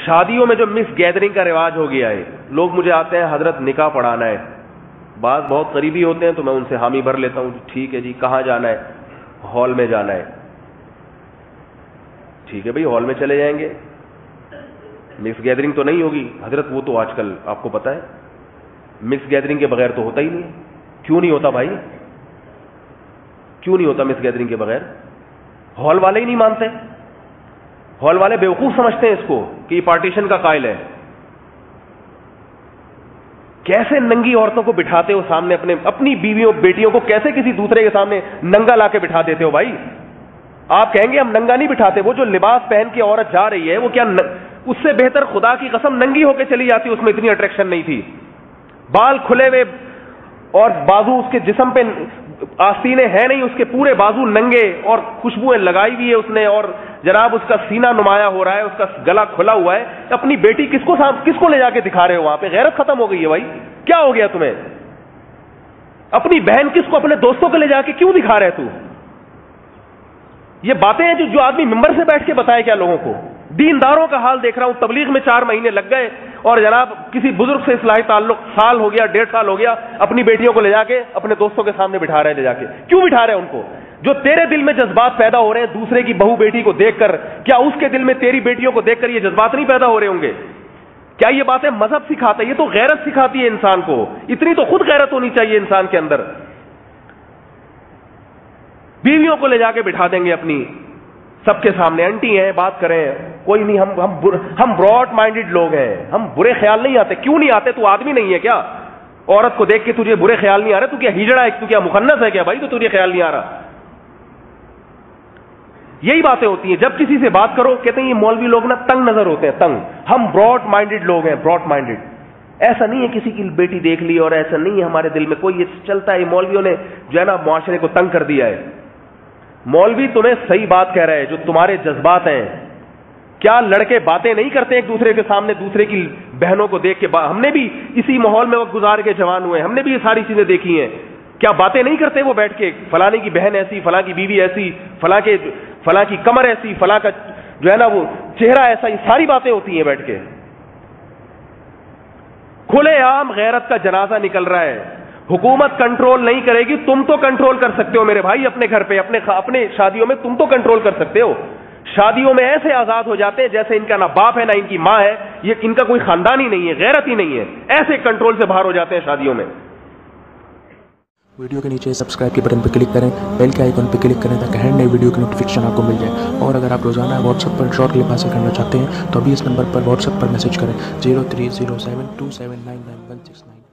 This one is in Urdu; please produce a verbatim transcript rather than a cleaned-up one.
شادیوں میں جو مکس گیدرنگ کا رواج ہو گیا ہے، لوگ مجھے آتے ہیں حضرت نکاح پڑھانا ہے، بعض بہت قریبی ہوتے ہیں تو میں ان سے حامی بھر لیتا ہوں، ٹھیک ہے جی کہاں جانا ہے؟ ہال میں جانا ہے، ٹھیک ہے بھائی ہال میں چلے جائیں گے، مکس گیدرنگ تو نہیں ہوگی حضرت، وہ تو آج کل آپ کو پتا ہے مکس گیدرنگ کے بغیر تو ہوتا ہی نہیں ہے۔ کیوں نہیں ہوتا بھائی؟ کیوں نہیں ہوتا مکس گیدرنگ کے بغیر؟ ہال والے ہی نہیں مانتے، ہال والے بیوقوف سمجھتے ہیں اس کو کہ یہ پارٹیشن کا قائل ہے۔ کیسے ننگی عورتوں کو بٹھاتے ہو سامنے، اپنے اپنی بیویوں بیٹیوں کو کیسے کسی دوسرے کے سامنے ننگا لا کے بٹھا دیتے ہو بھائی؟ آپ کہیں گے ہم ننگا نہیں بٹھاتے، وہ جو لباس پہن کے عورت جا رہی ہے وہ کیا ن... اس سے بہتر خدا کی قسم ننگی ہو کے چلی جاتی، اس میں اتنی اٹریکشن نہیں تھی، بال کھلے ہوئے اور بازو اس کے جسم پہ آستینے ہیں نہیں، اس کے پورے بازو ننگے اور خوشبوئیں لگائی ہوئی ہے اس نے، اور جناب اس کا سینہ نمایاں ہو رہا ہے، اس کا گلا کھلا ہوا ہے۔ اپنی بیٹی کس کو کس کو لے جا کے دکھا رہے ہو وہاں پہ؟ غیرت ختم ہو گئی ہے بھائی، کیا ہو گیا تمہیں؟ اپنی بہن کس کو اپنے دوستوں کو لے جا کے کیوں دکھا رہے تو؟ یہ باتیں ہیں جو جو آدمی ممبر سے بیٹھ کے بتائے کیا لوگوں کو؟ دینداروں کا حال دیکھ رہا ہوں، تبلیغ میں چار مہینے لگ گئے اور جناب کسی بزرگ سے اصلاحی تعلق سال ہو گیا، ڈیڑھ سال ہو گیا، اپنی بیٹیوں کو لے جا کے اپنے دوستوں کے سامنے بٹھا رہے ہیں، لے جا کے کیوں بٹھا رہے ہیں ان کو؟ جو تیرے دل میں جذبات پیدا ہو رہے ہیں دوسرے کی بہو بیٹی کو دیکھ کر، کیا اس کے دل میں تیری بیٹیوں کو دیکھ کر یہ جذبات نہیں پیدا ہو رہے ہوں گے؟ کیا یہ باتیں مذہب سکھاتا ہے؟ یہ تو غیرت سکھاتی ہے انسان کو، اتنی تو خود غیرت ہونی چاہیے انسان کے اندر۔ بیویوں کو لے جا کے بٹھا دیں گے اپنی سب کے سامنے، انٹی ہیں بات کریں، کوئی نہیں، ہم ہم ہم براڈ مائنڈڈ لوگ ہیں، ہم برے خیال نہیں آتے۔ کیوں نہیں آتے؟ تو آدمی نہیں ہے کیا؟ عورت کو دیکھ کے تجھے برے خیال نہیں آ رہے؟ تو کیا ہجڑا ہے؟ تو کیا مخنث ہے کیا بھائی تو تجھے خیال نہیں آ رہا؟ یہی باتیں ہوتی ہیں، جب کسی سے بات کرو کہتے ہیں یہ مولوی لوگ نا تنگ نظر ہوتے ہیں، تنگ، ہم براڈ مائنڈڈ لوگ ہیں، براڈ مائنڈڈ۔ ایسا نہیں ہے کسی کی بیٹی دیکھ لی اور ایسا نہیں ہے ہمارے دل میں کوئی، یہ چلتا ہے، مولویوں نے جو ہے نا معاشرے کو تنگ کر دیا ہے۔ مولوی تمہیں صحیح بات کہہ رہے ہیں، جو تمہارے جذبات ہیں، کیا لڑکے باتیں نہیں کرتے ایک دوسرے کے سامنے دوسرے کی بہنوں کو دیکھ کے؟ ہم نے بھی اسی ماحول میں وقت گزار کے جوان ہوئے، ہم نے بھی یہ ساری چیزیں دیکھی ہیں۔ کیا باتیں نہیں کرتے وہ بیٹھ کے، فلاں کی بہن ایسی، فلاں کی بیوی ایسی، فلاں کے فلاں کی کمر ایسی، فلاں کا جو ہے نا وہ چہرہ ایسا، یہ ساری باتیں ہوتی ہیں بیٹھ کے۔ کھلے عام غیرت کا جنازہ نکل رہا ہے، حکومت کنٹرول نہیں کرے گی، تم تو کنٹرول کر سکتے ہو میرے بھائی، اپنے گھر پہ، اپنے اپنے شادیوں میں تم تو کنٹرول کر سکتے ہو۔ شادیوں میں ایسے آزاد ہو جاتے ہیں جیسے ان کا نہ باپ ہے نہ ان کی ماں ہے، یہ ان کا کوئی خاندان ہی نہیں ہے، غیرت ہی نہیں ہے، ایسے کنٹرول سے باہر ہو جاتے ہیں شادیوں میں۔ ویڈیو کے نیچے سبسکرائب کے بٹن پر کلک کریں، بیل کے آئیکن پر کلک کریں تاکہ ہر نئی ویڈیو کی نوٹیفیکیشن آپ کو مل جائے۔ اور اگر آپ روزانہ واٹس ایپ پر شارٹ کلپ حاصل کرنا چاہتے ہیں تو ابھی اس نمبر پر واٹس ایپ پر میسج کریں zero three zero seven two seven nine nine one six nine.